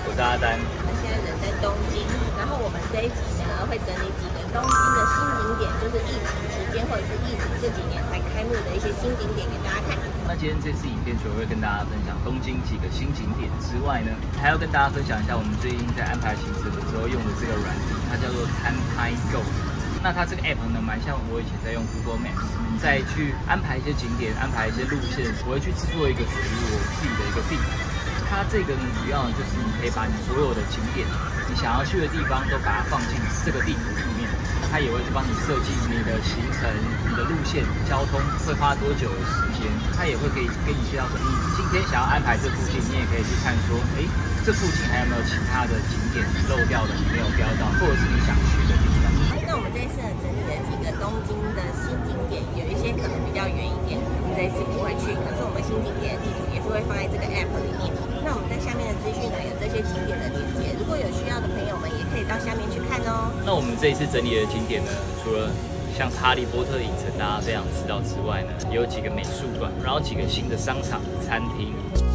我是阿丹。 那现在人在东京，然后我们这一集呢会整理几个东京的新景点，就是疫情期间或者是疫情这几年才开幕的一些新景点给大家看。 那今天这次影片除了会跟大家分享东京几个新景点之外呢，还要跟大家分享一下我们最近在安排行程的时候用的这个软体，它叫做 Kanpai Go。那它这个 app 呢，蛮像我以前在用 Google Maps， 再去安排一些景点、安排一些路线，我会去制作一个属于我自己的一个地图。它这个呢，主要就是你可以把你所有的景点、你想要去的地方都把它放进这个地图里面。它也会去帮你设计你的行程、你的路线、交通会花多久的时间。它也会可以跟你介绍说，你今天想要安排这附近，你也可以去看说，这附近还有没有其他的景点你漏掉的、你没有标到，或者是你想去的地方。 那我们这一次呢，整理了几个东京的新景点，有一些可能比较远一点，我们这一次不会去，可是我们新景点的地图也是会放在这个 app 里面。那我们在下面的资讯呢，有这些景点的链接，如果有需要的朋友们，也可以到下面去看哦。 那我们这一次整理的景点呢，除了像哈利波特影城大家非常知道之外呢，也有几个美术馆，然后几个新的商场、餐厅。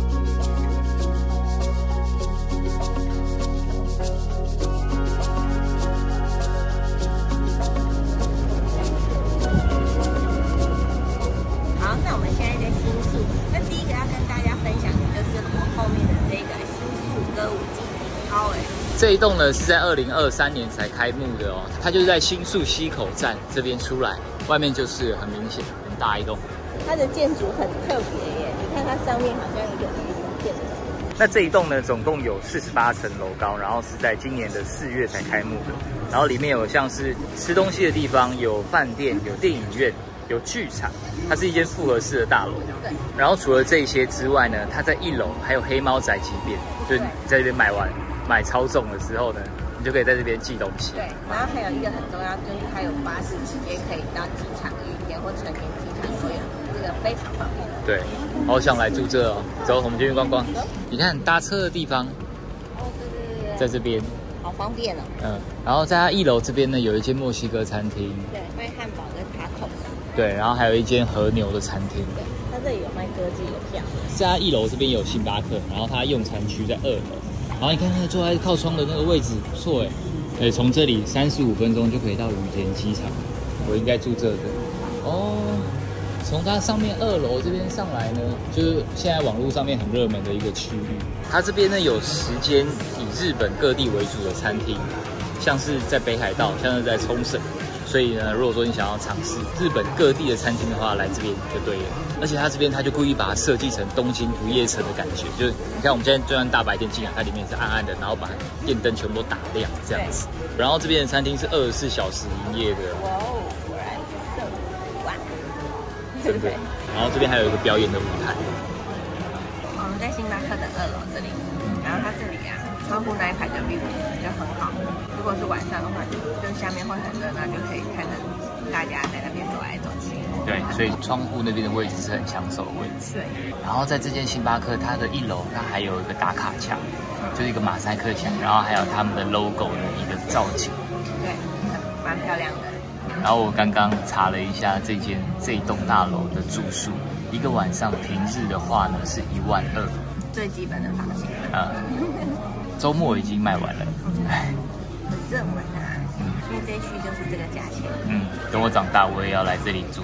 好，那我们现在在新宿，那第一个要跟大家分享的就是我后面的这个新宿歌舞伎Tower。 这一栋呢是在2023年才开幕的哦，它就是在新宿西口站这边出来，外面就是很明显很大一栋。 它的建筑很特别耶，你看它上面好像有一片的。 那这一栋呢，总共有48层楼高，然后是在今年的4月才开幕的。然后里面有像是吃东西的地方，有饭店，有电影院，有剧场，它是一间复合式的大楼。 对。然后除了这些之外呢，它在1楼还有黑猫宅急便，就是你在这边买超重的时候呢，你就可以在这边寄东西。 对，然后还有一个很重要，就是它有巴士直接可以到机场、羽田或成田机场都有，这个非常方便。 对，好想来住这哦，走，我们进去逛逛。你看搭车的地方，对，在这边， 好方便哦。 然后在它1楼这边呢，有一间墨西哥餐厅，对， 卖汉堡跟tacos。 对，然后还有一间和牛的餐厅。 对，它这里有卖歌姬有票。 在它1楼这边有星巴克，然后它用餐区在2楼。然后你看那坐在靠窗的那个位置，不错哎，从这里35分钟就可以到羽田机场，我应该住这个哦。从它上面2楼这边上来呢，就是现在网络上面很热门的一个区域。它这边呢有10间以日本各地为主的餐厅，像是在北海道，像是在冲绳。所以呢，如果说你想要尝试日本各地的餐厅的话，来这边就对了。而且它这边它就故意把它设计成东京不夜城的感觉，就是你看我们现在就算大白天进来，它里面是暗暗的，然后把电灯全部都打亮这样子。然后这边的餐厅是24小时营业的。 哇哦，果然是哇， 对不对？然后这边还有一个表演的舞台。 我们在星巴克的2楼这里，然后它这里啊，窗户那一排的 view 就很好。如果是晚上的话，就下面会很热，那就可以看着大家在那边走来走去。 对，所以窗户那边的位置是很抢手的位置。 对。 然后在这间星巴克，它的1楼它还有一个打卡墙，就是一个马赛克墙，然后还有他们的 logo 的一个造景。 对，蛮漂亮的。 然后我刚刚查了一下这一栋大楼的住宿，一个晚上平日的话呢是12000， 最基本的房型。 周末已经卖完了。 很热门啊，因为这一区就是这个价钱。 等我长大我也要来这里住。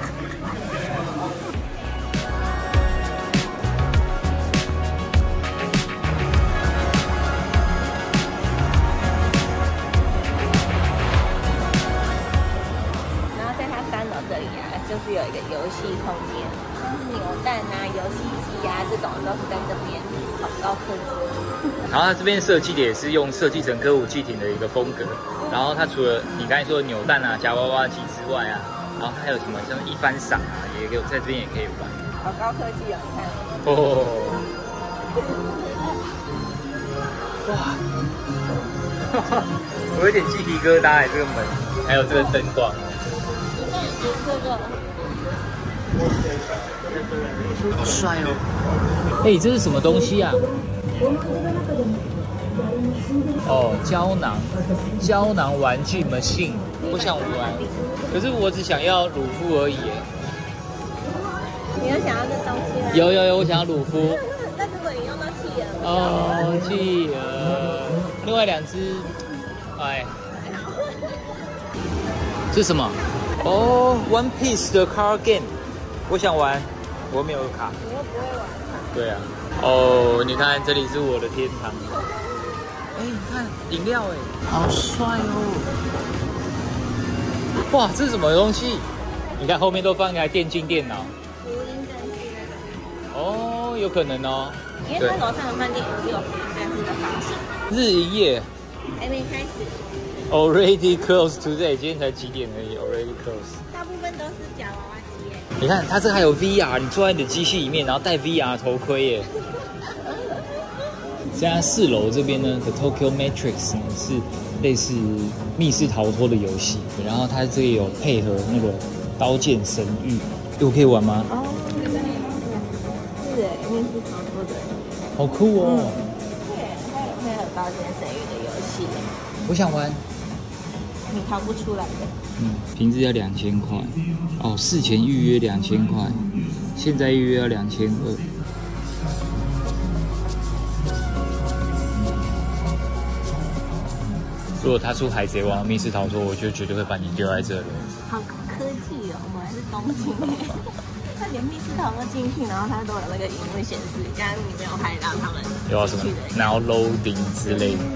然后在它3楼这里啊，就是有一个游戏空间，像是扭蛋啊、游戏机啊这种都是在这边，好高科技。 然后它这边设计的也是用设计成歌舞伎町的一个风格。然后它除了你刚才说的扭蛋啊、夹娃娃机之外啊，然后还有什么像一番赏啊，也有在这边也可以玩。 好高科技哦，你看。 哦。哇！我有点鸡皮疙瘩哎，这个门，还有这个灯光。好帅哦！哎，这是什么东西啊？哦，胶囊玩具 machine， 我想玩，可是我只想要鲁夫而已。 你有想要这东西吗？ 有，我想要鲁夫。 那如果你用到企鹅？ 哦，企鹅。 另外2只，哎，这是什么？哦，One Piece 的 card game， 我想玩，我没有卡。 你又不会玩卡？ 对啊。哦，你看这里是我的天堂。哎，你看饮料哎，好帅哦！哇，这是什么东西？你看后面都放一台电竞电脑。 福音战士那个。 哦，有可能哦。 因为它楼上的饭店也是有福音战士的方式。 日营业。 还没开始。 Already closed today， 今天才几点而已 ？Already closed。 大部分都是夹娃娃机耶。 你看，它这个还有 VR， 你坐在你的机器里面，然后戴 VR 头盔耶。现在4楼这边呢的 Tokyo Matrix 呢是类似密室逃脱的游戏，然后它这里有配合那个刀剑神域，我可以玩吗？ 哦，是哎，密室逃脱的。 好酷哦！ 对，还有配合刀剑神域的游戏， 我想玩。 你逃不出来的。 平日要2000块，哦，事前预约2000块，现在预约要2200。如果他出海贼王密室逃脱，我就绝对会把你丢在这里。 好科技哦，我们还是东京哎。他连密室逃脱进去，然后他都有那个荧幕显示，刚刚你没有拍到他们有什么 now loading 之类的。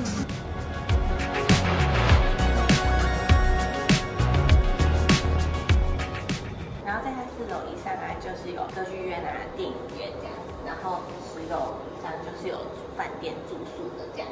然后在它4楼以上啊，就是有歌剧院啊、电影院这样子，然后10楼以上就是有饭店住宿的这样。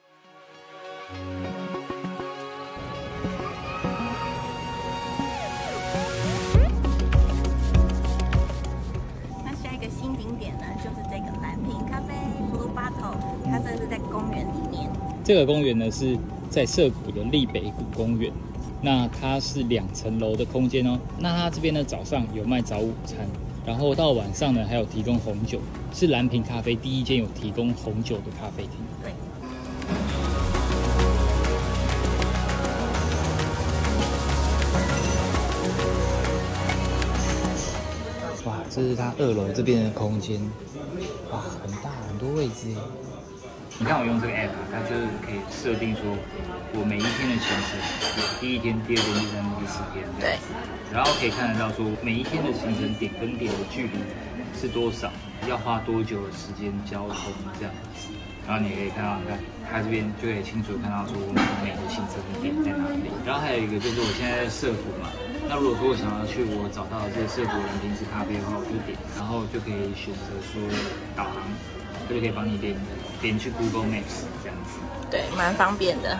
那下一个新景点呢，就是这个蓝瓶咖啡 Blue Bottle， 它真的是在公园里面。 这个公园呢是在涩谷的立北谷公园。那它是2层楼的空间哦。那它这边呢，早上有卖早午餐，然后到晚上呢还有提供红酒，是蓝瓶咖啡第一间有提供红酒的咖啡厅。 对。 哇，这是它2楼这边的空间，哇，很大，很多位置耶。你看我用这个 app， 它就是可以设定说，我每一天的行程，有第1天、第2天、第3天、第4天这样子，然后可以看得到说每一天的行程点跟点的距离是多少，要花多久的时间交通这样子，然后你可以看到，看它这边就可以清楚看到说我每个行程的点在哪里。然后还有一个就是我现在在涩谷嘛，那如果说我想要去我找到的这个涩谷蓝瓶式咖啡的话，我就点，然后就可以选择说导航。就可以帮你点去 Google Maps 这样子， 对，蛮方便的。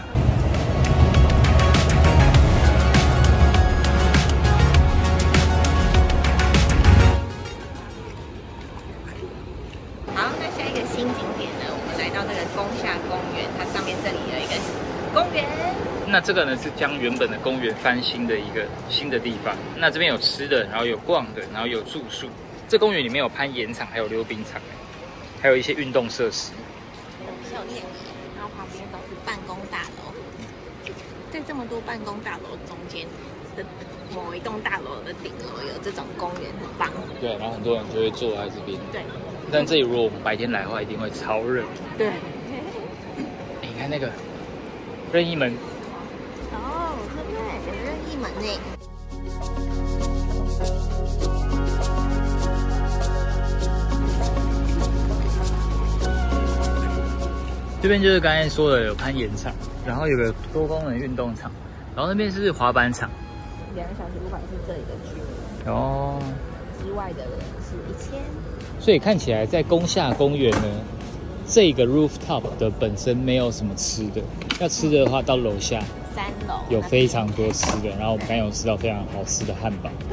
好，那下一个新景点呢，我们来到这个宫下公园，它上面这里有一个公园。 那这个呢是将原本的公园翻新的一个新的地方。那这边有吃的，然后有逛的，然后有住宿。这公园里面有攀岩场，还有溜冰场。还有一些运动设施， 有校店，然后旁边都是办公大楼。在这么多办公大楼中间的某一栋大楼的顶楼有这种公园，很棒。对， 然后很多人就会坐在这边。 对， 但这里如果我们白天来的话，一定会超热。 对。 你看那个任意门。 哦，对不对？有任意门呢。 这边就是刚才说的有攀岩场，然后有个多功能运动场，然后那边是滑板场。 2个小时500是这里的居民。 哦。 之外的人是1000。 所以看起来在宫下公园呢，这个 rooftop 的本身没有什么吃的，要吃的话到楼下 3楼有非常多吃的，然后我们刚有吃到非常好吃的汉堡。 对。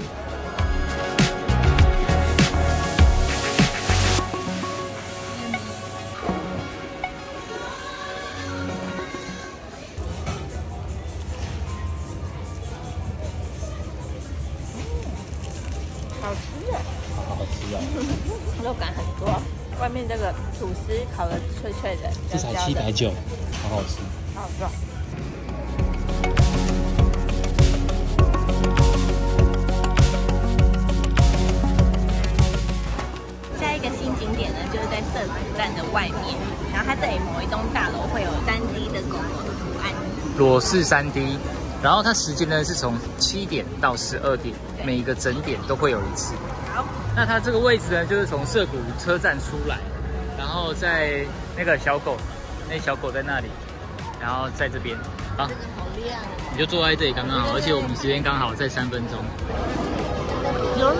好吃啊！ 好吃啊！ 肉感很多，外面这个吐司烤的脆脆的， 这才790，好好吃， 好好吃啊！下一个新景景点呢，就是在涩谷站的外面，然后它这里某一栋大楼会有3D 的狗狗的图案， 裸视3D。然后它时间呢是从7点到12点，每一个整点都会有一次。 好， 那它这个位置呢，就是从涩谷车站出来，然后在那个小狗，那小狗在那里，然后在这边。好， 这个好亮， 你就坐在这里刚刚好，而且我们时间刚好在3分钟。 有。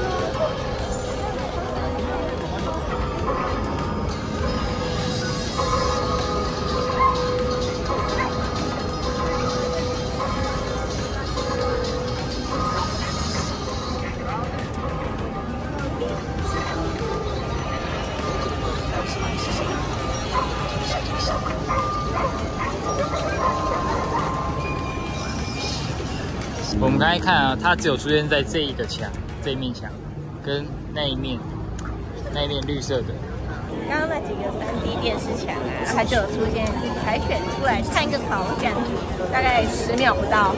我们刚才看啊，它只有出现在这一个墙，这一面墙，跟那一面绿色的。 刚刚那几个3D 电视墙啊，它就有出现才选出来看一个头这样子，大概10秒不到。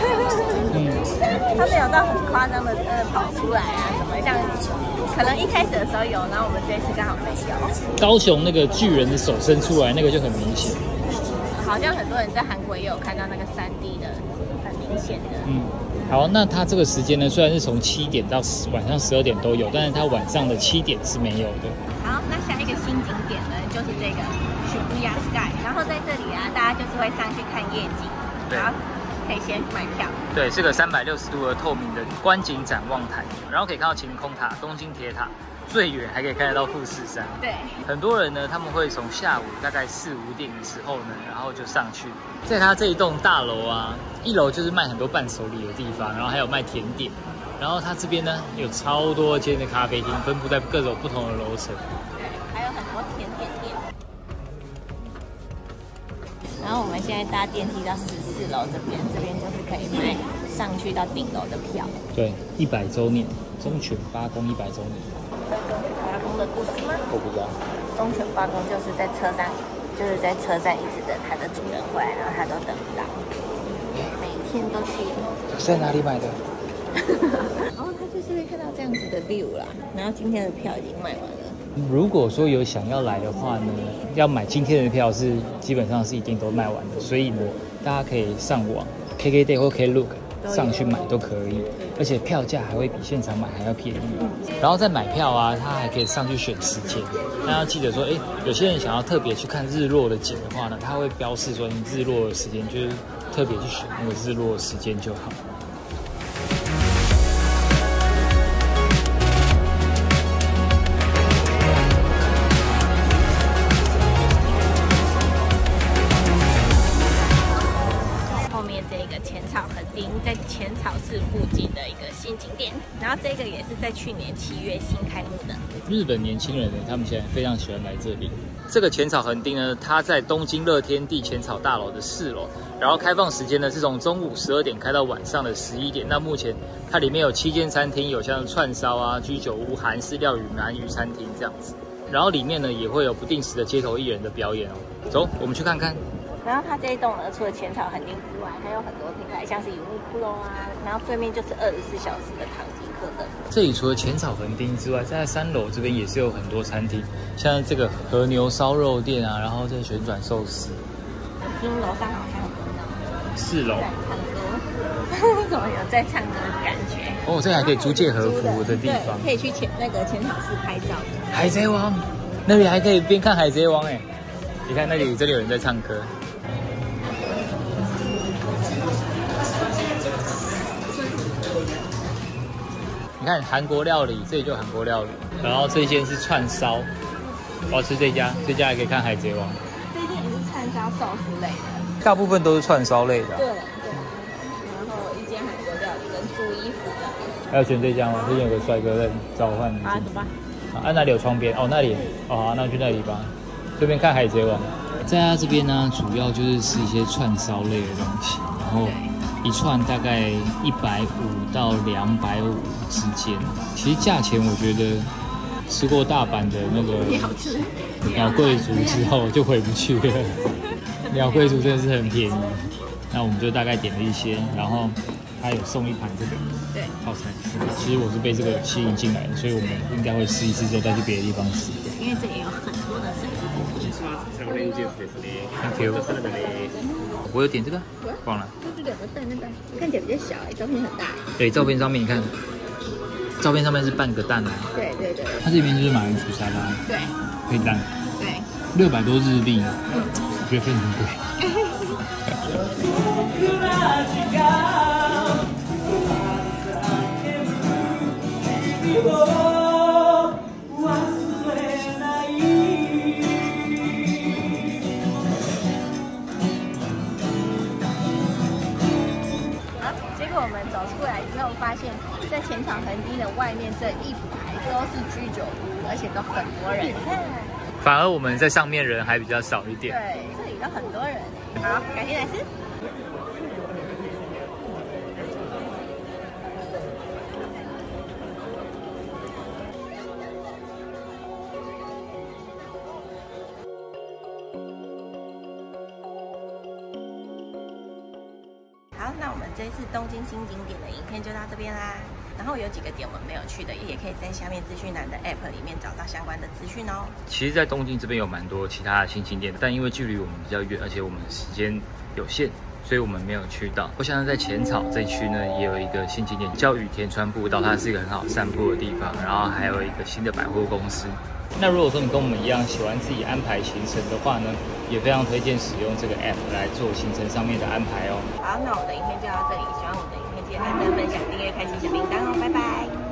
它没有到很夸张的真的跑出来啊，什么像可能一开始的时候有，然后我们这次刚好没有。 高雄那个巨人的手伸出来，那个就很明显。 好像很多人在韩国也有看到那个3D 的，很明显的。 好，那它这个时间呢，虽然是从7点到晚上12点都有，但是它晚上的7点是没有的。 好，那下一个新景点呢，就是这个 Shibuya Sky， 然后在这里啊，大家就是会上去看夜景，然后可以先买票。对， 是个360度的透明的观景展望台，然后可以看到晴空塔、东京铁塔，最远还可以看得到富士山。 对， 很多人呢，他们会从下午大概4、5点的时候呢，然后就上去。在它这一栋大楼啊，1楼就是卖很多伴手礼的地方，然后还有卖甜点。然后它这边呢有超多间的咖啡厅，分布在各种不同的楼层。 对，还有很多甜点店。然后我们现在搭电梯到14楼这边就是可以买上去到顶楼的票。 对，100周年，忠犬八公100周年。 忠犬八公的故事吗？ 我不知道。 忠犬八公就是在车站一直等它的主人回来，然后它都等不到，每天都去。 在哪里买的？ 然后他就是会看到这样子的 view 啦。然后今天的票已经卖完了。 如果说有想要来的话呢，要买今天的票是基本上是一定都卖完的，所以呢，大家可以上网 KKday 或 Klook 上去买都可以，而且票价还会比现场买还要便宜。然后在买票啊，他还可以上去选时间。那要记得说，有些人想要特别去看日落的景的话呢，他会标示说你日落的时间，就是特别去选那个日落的时间就好。 在浅草寺附近的一个新景点，然后这个也是在去年7月新开幕的。日本年轻人呢，他们现在非常喜欢来这里。这个浅草横町呢，它在东京乐天地浅草大楼的4楼，然后开放时间呢是从中午12点开到晚上的11点。那目前它里面有7间餐厅，有像串烧啊、居酒屋、韩式料理、鳗鱼餐厅这样子。然后里面呢也会有不定时的街头艺人的表演哦。走，我们去看看。 然后它这一栋呢，除了浅草横町之外，还有很多品牌，像是Uniqlo啊，然后对面就是24小时的唐吉诃德。这里除了浅草横町之外，在3楼这边也是有很多餐厅，像这个和牛烧肉店啊，然后这旋转寿司。我听楼上好像有4楼在唱歌，怎么有在唱歌的感觉？哦，这还可以租借和服的地方，可以去那个浅草寺拍照。海贼王那里还可以边看海贼王你看这里有人在唱歌。你看韩国料理，这里就韩国料理，然后这间是串烧，我要吃这家还可以看海贼王。这间也是串烧寿司类的，大部分都是串烧类的。对。然后一间韩国料理跟租衣服的。要选这家吗？这边有个帅哥在召唤你。啊，走吧。啊，那里有窗边哦，那里哦，好，那就去那里吧。这边看海贼王。在它这边呢，主要就是吃一些串烧类的东西，然后一串大概150到250之间。其实价钱我觉得吃过大阪的那个鸟贵族之后就回不去了。鸟贵族真的是很便宜。那我们就大概点了一些，然后它有送一盘这个套餐。其实我是被这个吸引进来的，所以我们应该会试一次之后再去别的地方吃。 因为这里有很多的水果。 Thank you。我有点这个，忘了。 这两个蛋，那蛋看起来比较小照片很大。 对，照片上面你看，照片上面是半个蛋啊。对。它这边就是马铃薯沙拉。对。配蛋。对。600多日币，我觉得非常贵。 结果我们走出来之后，发现在浅草横町的外面这一排都是居酒屋，而且都很多人。 反而我们在上面人还比较少一点。 对，这里都很多人。好，改天来吃。好，那我们这次东京新景点的影片就到这边啦。然后有几个点我们没有去的，也可以在下面资讯栏的 App 里面找到相关的资讯哦。 其实，在东京这边有蛮多其他的新景点，但因为距离我们比较远，而且我们时间有限，所以我们没有去到。我想在浅草这一区呢，也有一个新景点叫羽田川步道，它是一个很好散步的地方。然后还有一个新的百货公司。那如果说你跟我们一样喜欢自己安排行程的话呢，也非常推荐使用这个 App 来做行程上面的安排哦。 好，那我的影片就到这里，喜欢我的影片记得按赞、分享、订阅、开启小铃铛哦，拜拜。